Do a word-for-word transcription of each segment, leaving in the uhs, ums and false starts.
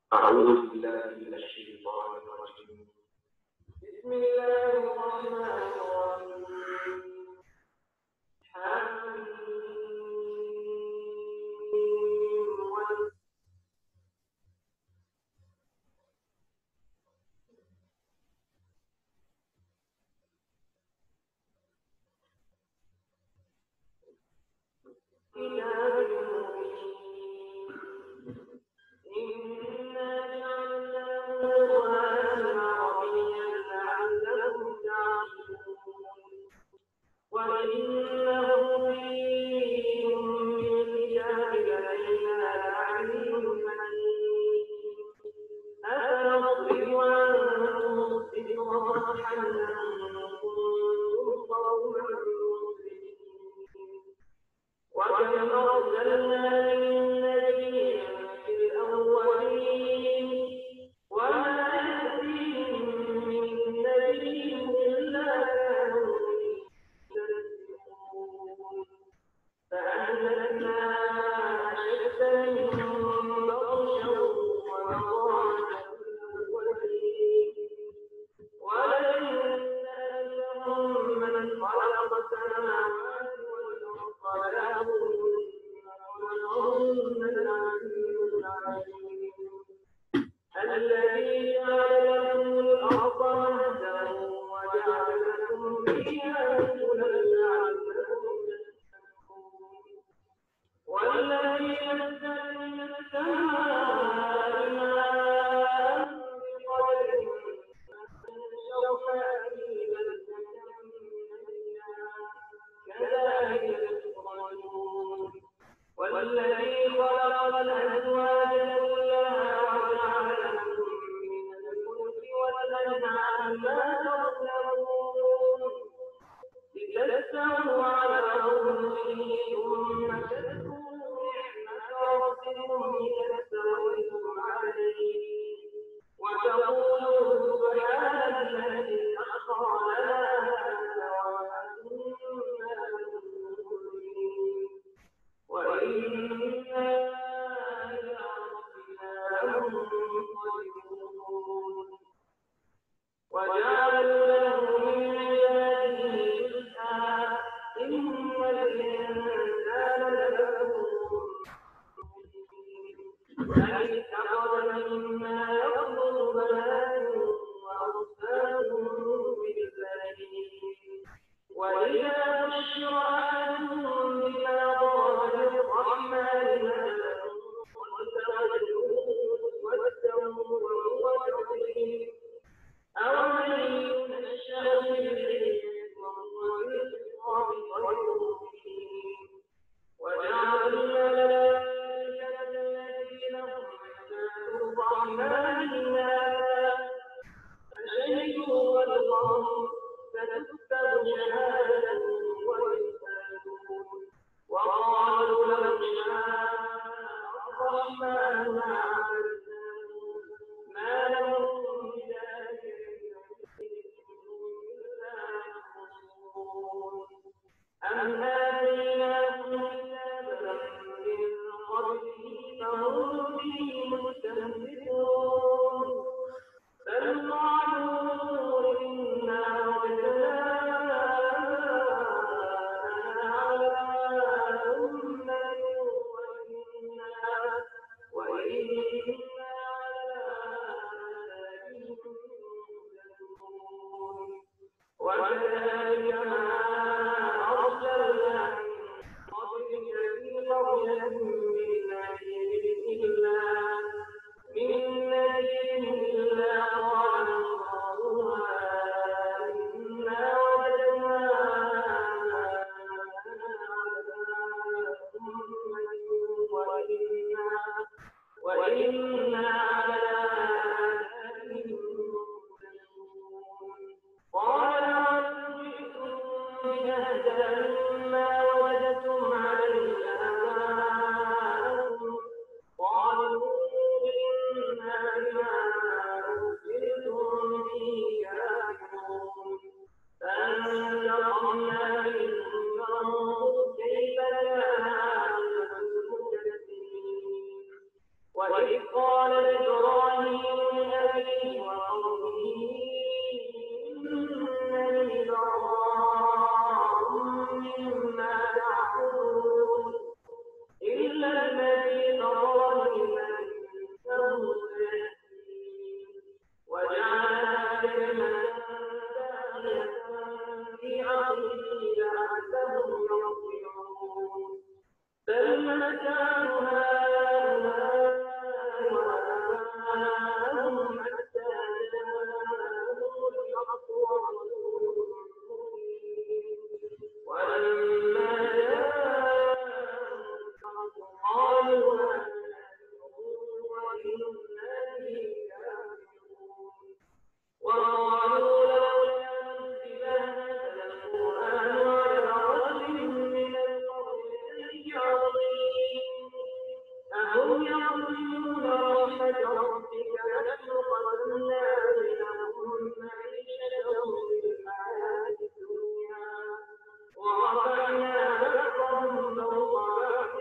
أعوذ بالله من الشيطان الرجيم. بسم الله الرحمن الرحيم. حميم. كتاب مبين. إنا جعلناه قرآنا عربيا لعلكم تعقلون. وإنه في أم الكتاب لدينا لعليم حكيم. أفنصرف عنكم الذكر صفحا أن كنتم قوما مسرفين. وكم أرسلنا من نبي في الأولين وما يأتيهم من نبي إلا كانوا يستهزئون. فأهلكنا أشد منهم بطشا ومضى الأولين. ولئن سألتهم من خلق السماوات والأرض ليقولن العزيز العليم. الذي جعل لكم الأرض مهدا وجعل لكم فيها سبلا لعلكم تهتدون. والذي نزل من السماء ماء بقدر فأنشرنا به بلدة ميتا كذلك تخرجون. والذي خلق الأزواج كلها وجعل لكم من الملك والأنعام ما تركبون لتستووا على ظهره ثم تذكروا نعمة ربكم إذا استويتم عليه وتقولوا سبحان الذي أسرى لنا هذا وما كنا مقرنين وإنا إلى ربنا لمنقلبون. وجعلوا له من عباده جزءا إن الإنسان لكفور بل اتخذ مما يخلق بنات وأصفاكم بالبنين. وإذا بشر أحدهم بما ضرب للرحمن مثلا ظل وجهه مسودا وهو كظيم أومن ينشأ في العلم وهو في الخصام غير مبين. وجعلوا الملائكة الذين هم عباد الرحمن إناثا أشهدوا خلقهم فتكتب شهادتهم ويسألون. وقالوا لو شاء الرحمن ما عبدناهم ما لهم بذلك إلا يخرصون. أم آتيناهم كتابا من قبله فهم به مستمسكون. بل قالوا إنا وجدنا على أمة وإنا وإنا على آثارهم مقتدون. وكذلك ما أرسلنا من قبلك في قرية من نذير إلا من نذير إلا قال مترفوها إنا وجدنا آباءنا أمة وإنا وإنا على آثارهم مقتدون. قال ولو جئتم بأهدى مما وجدتم عليه آباءكم قالوا إنا بما أرسلتم به كافرون. فانتقمنا منهم فانظر كيف كان عاقبة المكذبين. وإذ قال إبراهيم لأبيه وقومه إنني براء مما تعبدون إلا الذي فطرني فإنه سيهدين وجعلها كلمة باقية في عقله لعلهم يرجعون بل متعت هؤلاء وآباءهم حتى جاءهم الحق ورسول مبين ولما جاءهم الحق قالوا هذا وإنا به كافرون وقالوا لولا نزل هذا القرآن على رجل من القريتين عظيم أهم يظلمون رحمة ربك نحن قدمنا بينهم معيشتهم في الحياة الدنيا ورفعنا بعضهم فوق بعض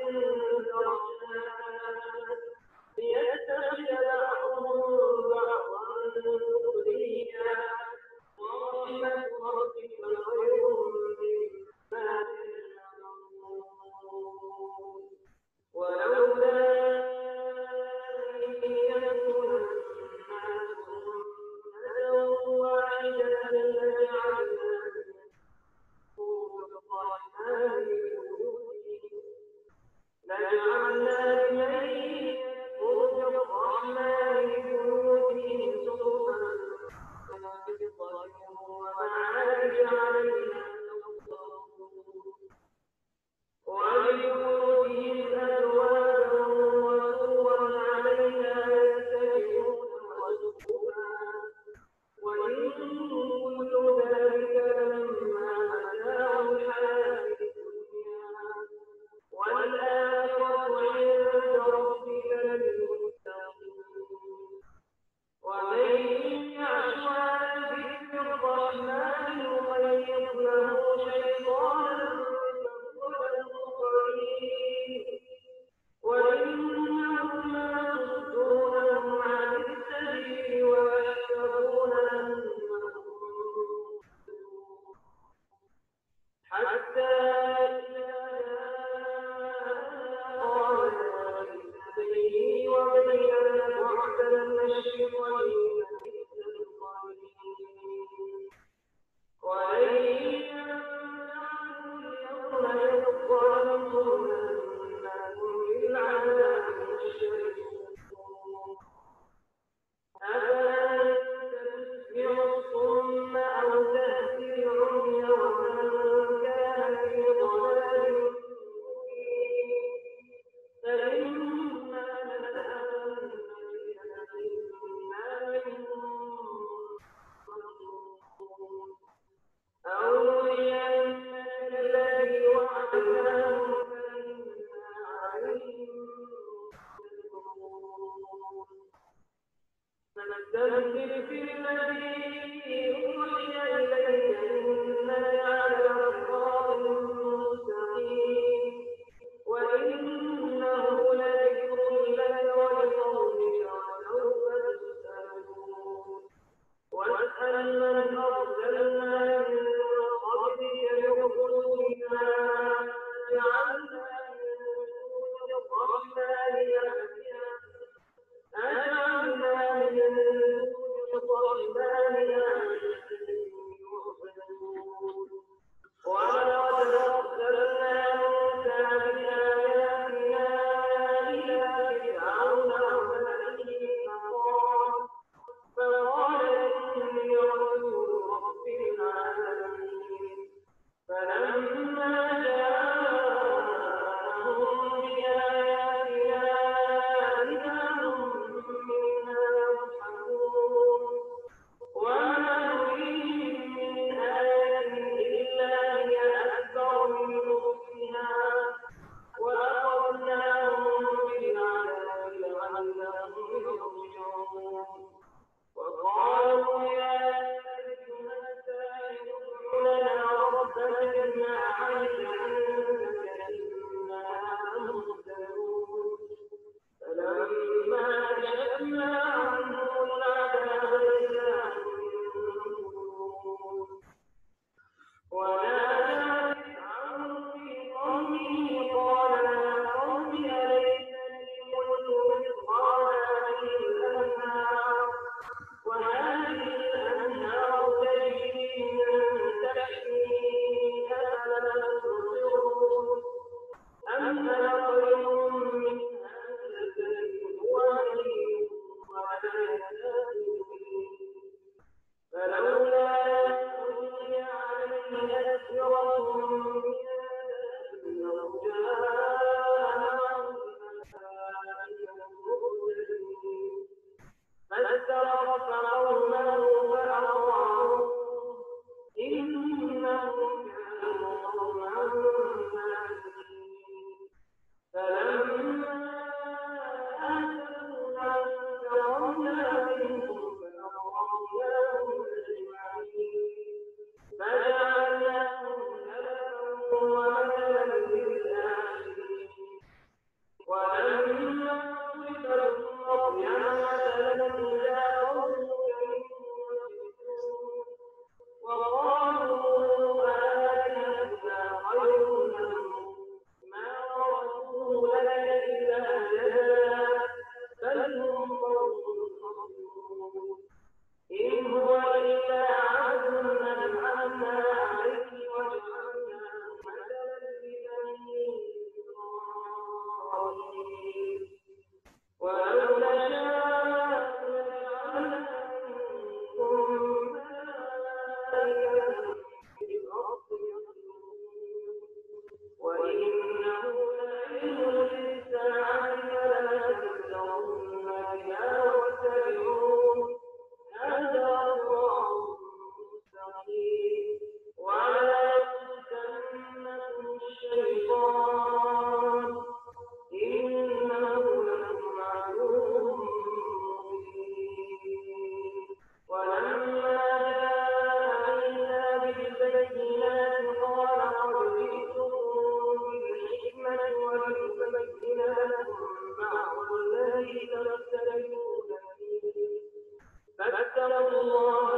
درجات ليتخذ بعضهم بعضا سخريا ورحمة ربك خير مما يجمعون ولولا أن يكون الناس أمة واحدة لجعلنا لجعلنا لمن يكفر بالرحمن بيوتهم سقفا ومعارج عليها ولبيوتهم أبوابا وسورا عليها يتكئون وسقفا وإن كل ذلك لما متاع الحياة الدنيا والآخرة عند ربك للمتقين ومن يعش عن ذكر الرحمن نقيض له شيطانا فهو له قرين وإنهم ليصدونهم عن السبيل ويحسبون أنهم مهتدون حتى إذا قال ذلك بيني وبينك بعد المشرقين بئس القرين ولن ينفعكم اليوم إذ ظلمتم أنكم للعذاب مشركون أفأنت تسمع الصم أو تهدي العمي ومن كان في ضلال مبين فإما نذهبن بك فإنا منهم منصورون أو نرينك الذي وعدناهم فإنا عليهم مقتدرون فاستمسك في الذي أوحي إليك إنك على صراط مستقيم وإنه لذكر لك ولقومك وسوف تسألون واسأل من أرسلنا من قبلك برسلنا جعلنا من دون الرحمن آلهة أجعلنا من دون الرحمن آلهة يعبدون ولقد فكشفنا عنهم العذاب إذا هم ينظرون ونادى فرعون في قومه قال يا قوم أليس لي ملك مصر وهذه الأنهار وهذه الأنهار تجري من تحتي أفلا تبصرون أم أنا خير من هذا الذي هو مهين ولا يكاد يبين فلولا ألقي عليه أسورة من ذهب أو جاء معه الملائكة مرسلين فاستخف قومه فأطاعوه إنهم كانوا قوما فاسقين فلما آسفونا انتقمنا منهم فأغرقناهم أجمعين فجعلناهم سلفا ومثلا للآخرين ولما ضربت مريم مثلا إذا قومك منه يصدون وقالوا آلهتنا خير أم ما ضربوه لك إلا جدلا بل هم قوم خصمون إن هو إلا عبد أنعمنا عليه وجعلناه مثلا لبني إسرائيل ولو نشاء لجعلنا منكم ملائكة في الأرض يخلقون وإنه لعلم للساعة فلا تمترن بها واتبعون هذا صراط مستقيم ولا يفتنكم الشيطان إنه لكم عدو مبين ولما جاء عيسى بالبينات قال قد جئتكم بالحكمة ولأبين لكم بعض الذي تختلفون فيه فاتقوا الله